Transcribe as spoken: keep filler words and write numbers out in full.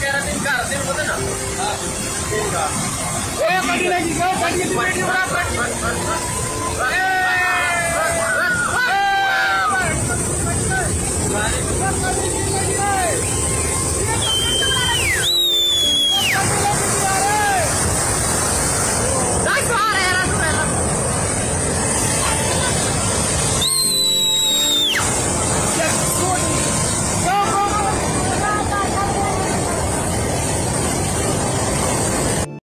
kaya natin ka, sino ba ito na? Ah, sino ka? Eh, pagi lagi ka, pagi lagi ka, pagi lagi ka.